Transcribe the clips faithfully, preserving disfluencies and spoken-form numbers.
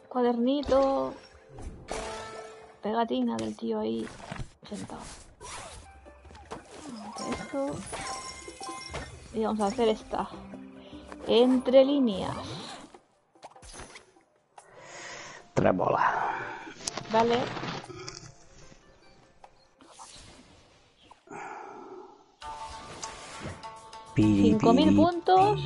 Cuadernito. Pegatina del tío ahí sentado. Esto. Y vamos a hacer esta. Entre líneas. Tres bolas. Vale. Cinco mil puntos.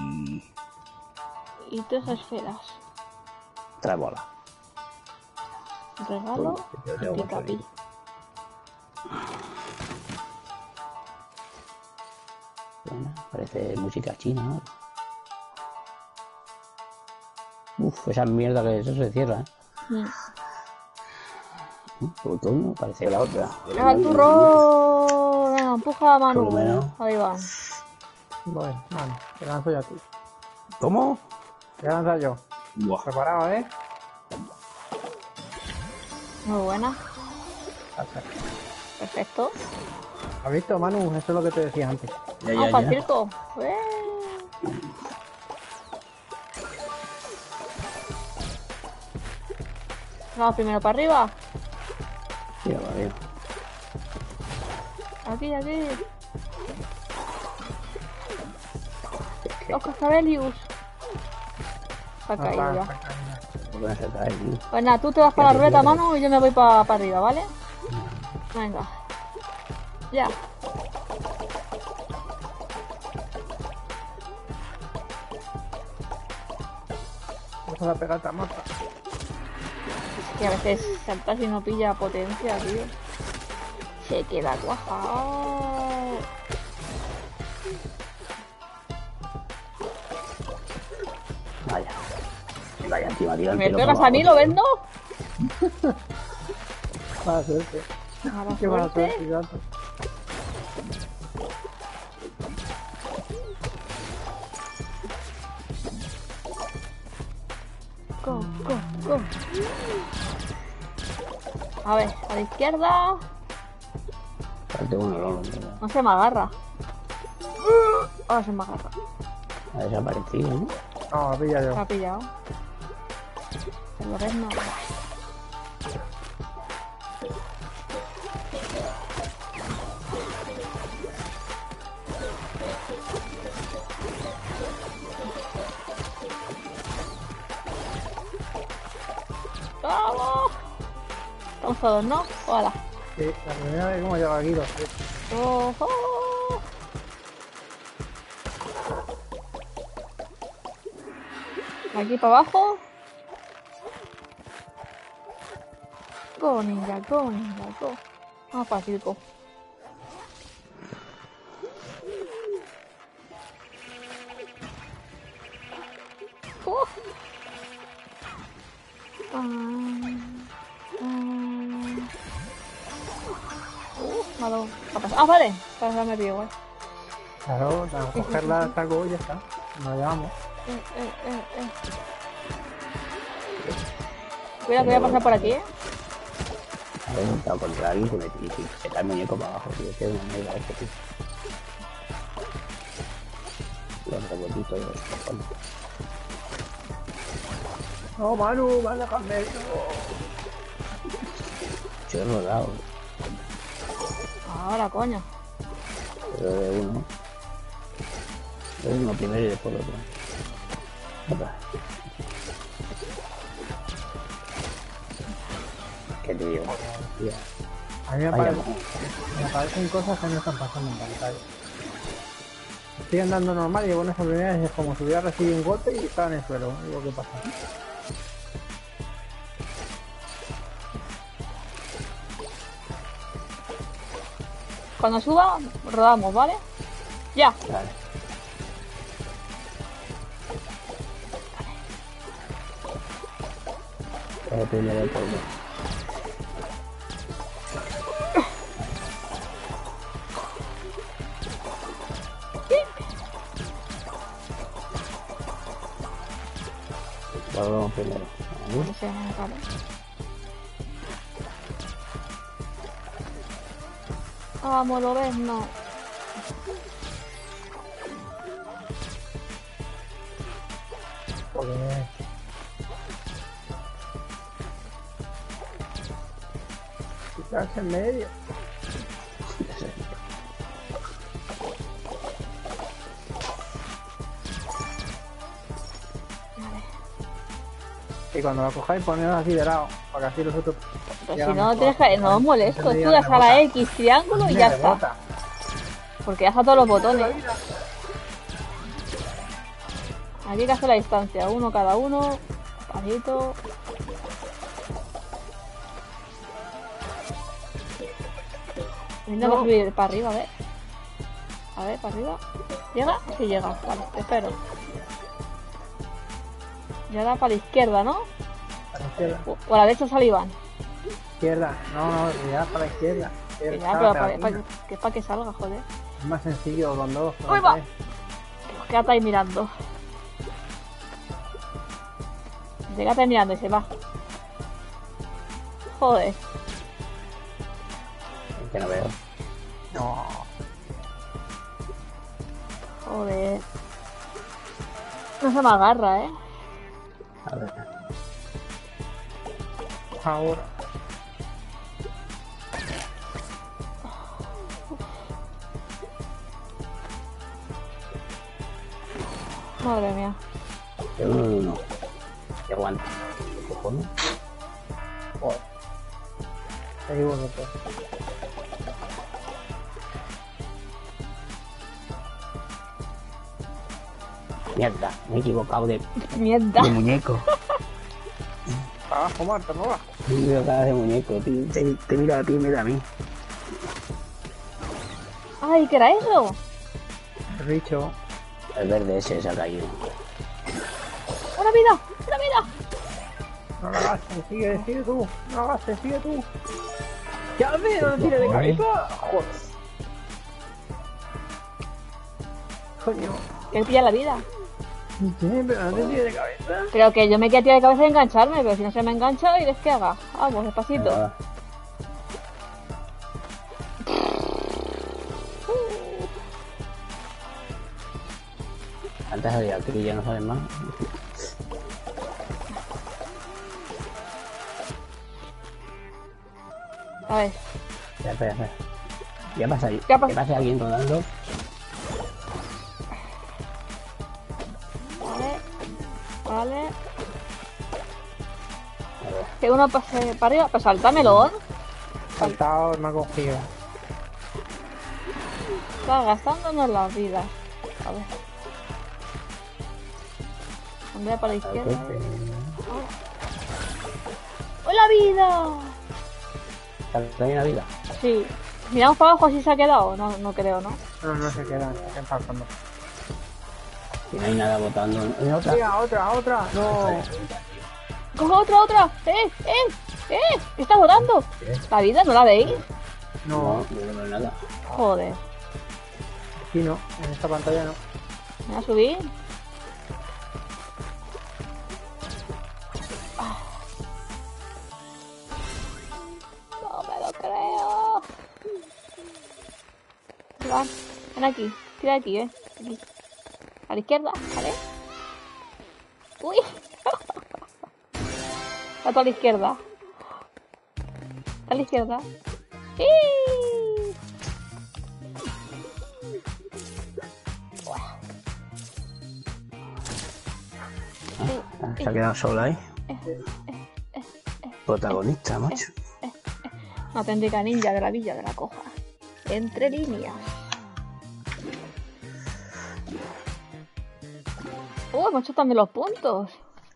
Y tres esferas. Tres bolas. Regalo. Picapi. Bueno, parece música china, ¿no? Uf, esa mierda que eso se cierra, ¿eh? Mm. Botón, parece que la otra. ¡Ah, el turro! Venga, empuja a Manu. Por lo menos. Ahí va. Voy, mano, te lanzo yo a ti. ¿Cómo? Te lanzo yo. Buah. Preparado, ¿eh? Muy buena. Hasta. Perfecto. ¿Has visto, Manu? Eso es lo que te decía antes. Ya, Vamos ya, para el ya. circo. ¡Eh! Vamos primero para arriba. Mira, vale. Aquí, aquí. Los cascabelius. Se ha caído ya. ¿Por qué no se cae, tío? Pues nada, tú te vas para la ruleta, Manu, y yo me voy para arriba, ¿vale? Venga. Ya. Vamos a pegar esta mapa. Que a veces saltas y no pilla potencia, tío. Se queda cuajado. Vaya. Vaya, encima, tío. el ¿Me pelo pegas para a mí, abajo, lo tío. vendo? Mala suerte. Mala Qué mala suerte. suerte, gato. Go, go, go. A ver, a la izquierda. Falta uno, no, no, no. No se me agarra. Ahora se me agarra. Ha desaparecido, ¿no? No, la pilla Se yo. ha pillado. Se lo ves, no. ¡Vamos! Estamos todos, ¿no? Hola. Sí, la primera vez que hemos llegado aquí los tres. ¡Ojo! Aquí para abajo. Go, ninja, go, ninja, go. Vamos para el circo. Uh. Ah, ah. Uh, malo. ¿Qué ha pasado? Ah, vale. Para me pillo igual. Claro, para cogerla hasta algo y ya está. Nos llevamos. Eh, eh, eh, eh. Cuidado que voy a pasar por aquí, eh. A ver, al contrario, que me tira, se cae el muñeco para abajo, tío. Que es una mierda este, tío. Los rebotitos de los cojones. No, Manu, vas a dejarme eso. Yo he rodado, Ahora, coño. pero de uno. De uno primero y después otro. Otra. ¿Qué te digo? Tío. A mí me, Vaya, parece, me parecen cosas que no están pasando en pantalla. Siguen dando normal y bueno, esa primera vez es como si hubiera recibido un golpe y estaba en el suelo. Digo, ¿qué pasa? Cuando suba, rodamos, ¿vale? Ya. Vale. El primero de polvo. Vamos primero. Ahí. No sé, vale. Vamos, lo ves, no. Joder. Quedarse en medio. Y cuando lo cojáis, poneros así de lado, para que así los otros... Pero si no, tienes que... no os molesto, tú le das a la X, triángulo y ya está. Porque ya está todos los botones. Aquí hay que hacer la distancia, uno cada uno, despacito. Intenta subir para arriba, a ver. A ver, para arriba. ¿Llega? Sí llega, vale, te espero. Y ahora para la izquierda, ¿no? Para la izquierda. O a la derecha salivan. Izquierda, no, no, ya para la izquierda. Que ya, pero para, para, que es para que salga, joder. Es más sencillo con dos. ¡Uy, va! Quédate ahí mirando. Quédate ahí mirando y se va. Joder. Es que no veo. No. Joder. No se me agarra, eh. A ver. Ahora. Madre mía. De uno en uno. Que aguanta. ¿Qué cojones? Joder. Ahí vosotros. Mierda, me he equivocado de, Mierda. de muñeco. Abajo, Marta, no va. Me he equivocado de muñeco, tío. Te, te mira a ti y me da a mí. Ay, ¿qué era eso? El bicho. El verde ese se ha caído. ¡Una vida! ¡Una vida! No la gastes, sigue, sigue tú. No la gastes, sigue tú. ¡Ya me no tire de cabeza! Joder. Coño. Que pilla la vida. Sí, pero no te tire de cabeza. Pero que yo me quería tirar de cabeza y engancharme, pero si no se me engancha, ¿y que haga? Vamos, despacito. Venga, antes había aquí y ya no sabes más. A ver. Espera, espera, espera. Ya pasa ahí. Ya pasa. Que pase alguien rodando. Vale. Vale. A ver. Que uno pase para arriba. Pues saltámelo. Saltado, me ha cogido. Está gastándonos las vidas. A ver. Andrea para la izquierda. ¡Hola, vida! ¿Está bien la vida? Sí. Miramos para abajo si se ha quedado. No, no creo, ¿no? No, no se quedan, se están pasando. Si no hay nada botando. ¿Hay otra? Mira, otra, otra. No. ¡Coge otra, otra! ¡Eh, eh! ¡Eh! ¿Qué está votando? ¿La vida no la veis? No, No, no veo nada. Joder. aquí no, en esta pantalla no. ¿Me voy a subir? Ah. No me lo creo. Va, ven aquí. Tira aquí, eh. Aquí. A la izquierda, ¿vale? Uy. Está a la izquierda. Está a la izquierda. ¡Sí! Ah, se ha quedado sola ahí. Protagonista, macho. Una auténtica ninja de la villa de la coja. Entre líneas. Uh, hemos hecho también los puntos.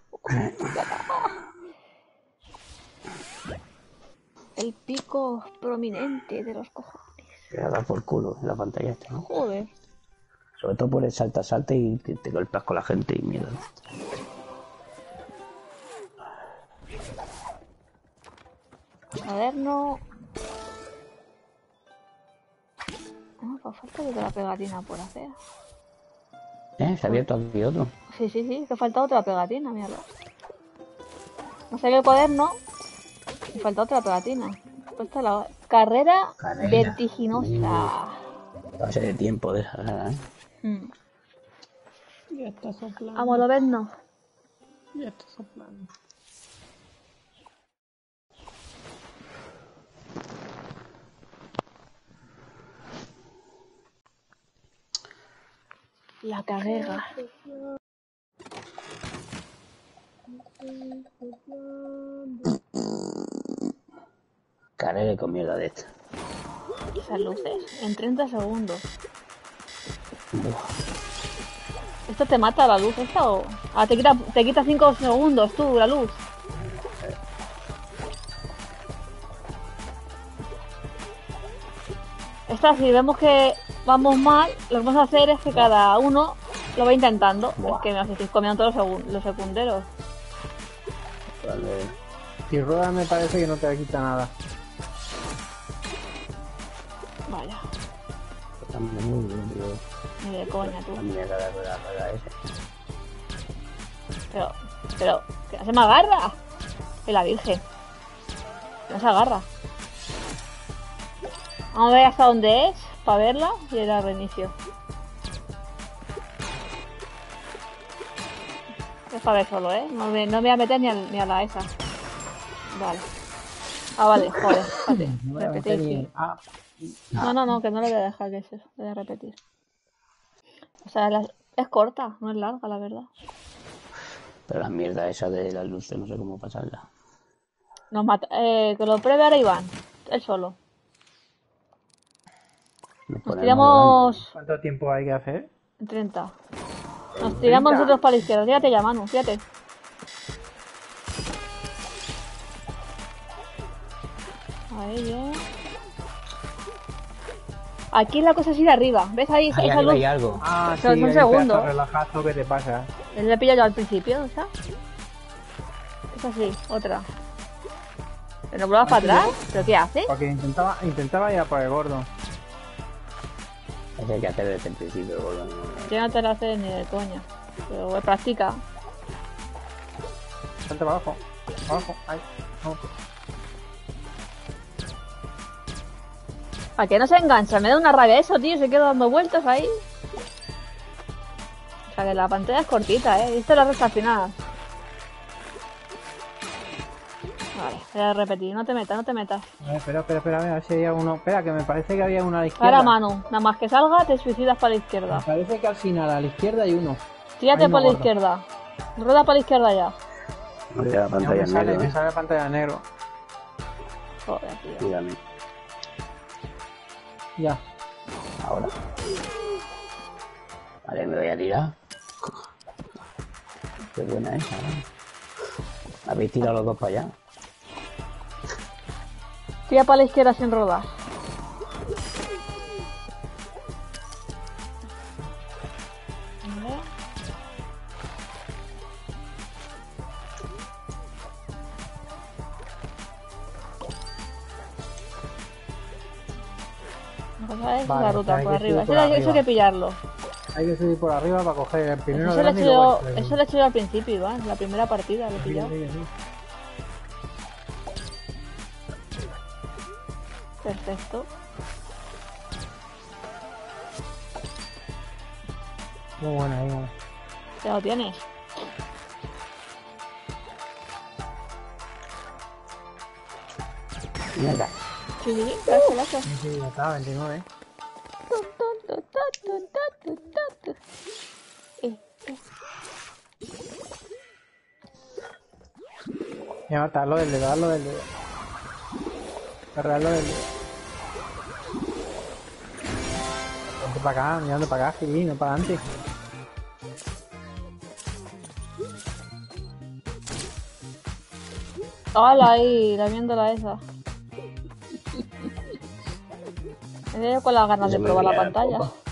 El pico prominente de los cojones. Que da por culo en la pantalla esta, ¿no? Joder. Sobre todo por el salta salta y te, te golpeas con la gente y mierda. Cuaderno. Ah, pues falta de otra pegatina por hacer. ¿Eh? Se ha abierto aquí otro. Sí, sí, sí, que falta otra pegatina, míralo. No sé qué cuaderno. Y falta otra pegatina. Pues esta es la carrera, Carrera. vertiginosa. Pase de tiempo de esa, ¿eh? Mm. Ya está soplando. Vamos a vernos. Ya está soplando. La carrera. Carrera con mierda de esta. Esas luces. En treinta segundos. Buah. ¿Esto te mata la luz esta o...? Ah, te quita, te quita cinco segundos tú, la luz. Esta, si vemos que vamos mal, lo que vamos a hacer es que cada uno lo va intentando. Buah. Es que nos estáis comiendo todos los, segun- los secunderos. Vale. Si rueda me parece que no te quita nada. Vaya, Está muy bien, tío. ni de coña tú. La mierda de rueda, rueda ese. Pero, pero, que no se me agarra. Que la virgen. Que no se agarra. Vamos a ver hasta dónde es, para verla, y era reinicio. Es para ver solo, ¿eh? No me, no me voy a meter ni a, ni a la esa. Vale. Ah, vale, joder, espérate. No voy a meter Repetir, ni- sí. Ah, No, no, no, que no le voy a dejar que es eso. Le voy a repetir. O sea, la- es corta, no es larga, la verdad. Pero la mierda esa de las luces, no sé cómo pasarla. Nos mata. Eh, que lo pruebe ahora Iván. Él solo. Nos Nos ponemos tiramos ¿cuánto tiempo hay que hacer? en treinta. Nos tiramos ¿treinta? nosotros para la izquierda. Fíjate ya, Manu, fíjate. Ahí, bien. Aquí la cosa es ir arriba. ¿Ves ahí? Ahí Esa arriba luz. hay algo. Ah, Eso sí, es un ahí segundo. pedazo de relajazo que te pasa. Él le pilla yo al principio, o sea. Es así, otra. ¿Pero no vuelvas para atrás? ¿Pero qué hace? Porque intentaba, intentaba ir a por el gordo. Eso hay que hacer desde el principio, boludo. Yo no te lo haces ni de coña. Pero bueno, practica. Salte para abajo. Abajo. Ahí. No. ¿A qué no se engancha? Me da una rabia eso, tío. Se queda dando vueltas ahí. O sea que la pantalla es cortita, ¿eh? Viste la recta final. Vale, voy a repetir. No te metas, no te metas. A ver, espera, espera, espera, a ver si había uno. Espera, que me parece que había uno a la izquierda. Ahora, Manu. Nada más que salga, te suicidas para la Me izquierda. parece que al final a la izquierda hay uno. Tírate Ahí no por la gordo. izquierda. Rueda para la izquierda ya. No te da Ya pantalla me sale, negra, me ¿eh? sale la pantalla negro. Joder, tío. Dígame. Ya. Ahora. Vale, me voy a tirar. Qué buena esa, ¿eh? Habéis tirado los dos para allá. Tira para la izquierda sin rodar. Vale. La cosa es Vale, la o sea, ruta hay por que arriba. subir Eso, por lo- eso hay arriba. que pillarlo. Hay que subir por arriba para coger el primero Eso lo, he grande hecho y luego yo, el segundo. eso lo he hecho yo al principio, Iván. La primera partida lo he Sí, pillado. sí, sí. Perfecto. Muy buena, muy buena. Ya lo tienes. Mierda. Sí, sí, sí, gracias, gracias. Sí, sí, ya está, veintinueve. Eh, eh. Ya está, lo del dedo, hazlo del dedo. Cargarlo del dedo. Vente para acá, mirando para acá, sí, no para adelante. Hola ahí, la viéndola esa. Me veo con las ganas de Se me probar la olvida la pantalla. copa.